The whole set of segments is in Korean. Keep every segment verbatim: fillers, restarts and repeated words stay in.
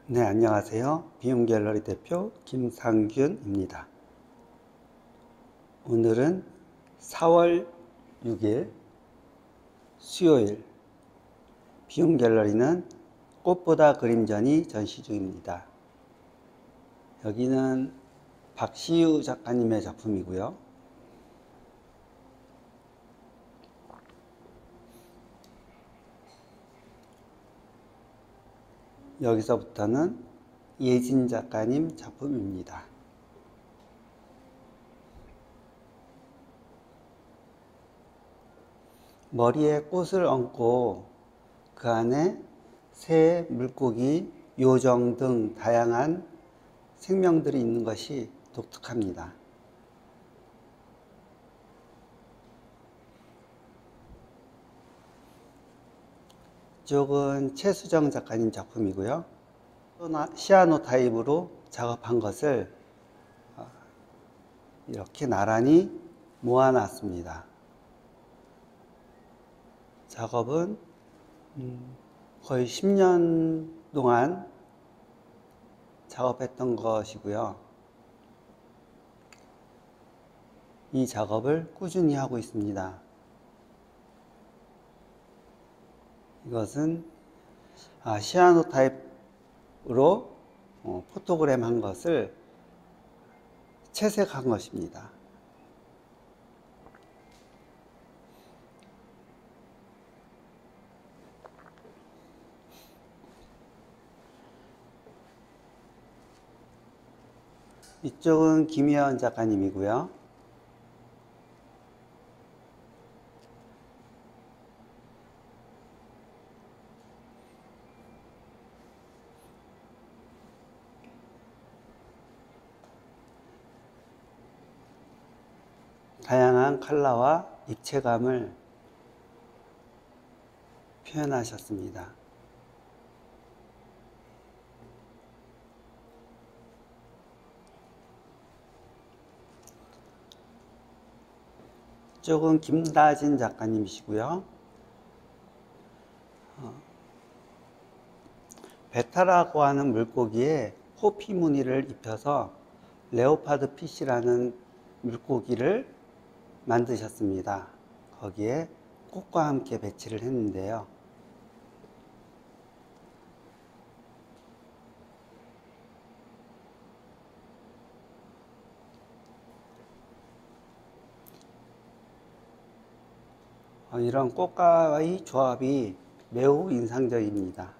네, 안녕하세요. 비움갤러리 대표 김상균입니다. 오늘은 사월 육일 수요일 비움갤러리는 꽃보다 그림전이 전시 중입니다. 여기는 박시우 작가님의 작품이고요. 여기서부터는 예진 작가님 작품입니다. 머리에 꽃을 얹고 그 안에 새, 물고기, 요정 등 다양한 생명들이 있는 것이 독특합니다. 이쪽은 최수정 작가님 작품이고요. 시아노 타입으로 작업한 것을 이렇게 나란히 모아놨습니다. 작업은 거의 십 년 동안 작업했던 것이고요. 이 작업을 꾸준히 하고 있습니다. 이것은 아, 시아노 타입으로 어, 포토그램 한 것을 채색한 것입니다. 이쪽은 김혜원 작가님이고요. 다양한 컬러와 입체감을 표현하셨습니다. 이쪽은 김다진 작가님이시고요. 어, 베타라고 하는 물고기에 호피 무늬를 입혀서 레오파드 피쉬라는 물고기를 만드셨습니다. 거기에 꽃과 함께 배치를 했는데요. 이런 꽃과의 조합이 매우 인상적입니다.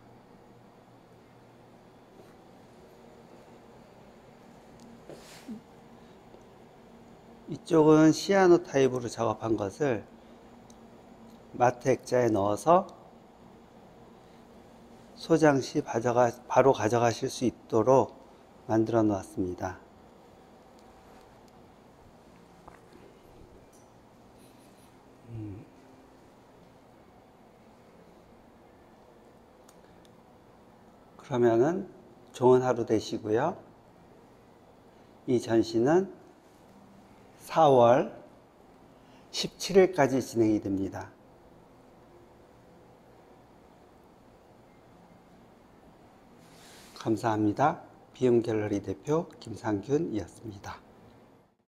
이쪽은 시아노 타입으로 작업한 것을 마트 액자에 넣어서 소장 시 바로 가져가실 수 있도록 만들어 놓았습니다. 음. 그러면은 좋은 하루 되시고요. 이 전시는 사월 십칠일까지 진행이 됩니다. 감사합니다. 비움갤러리 대표 김상균이었습니다.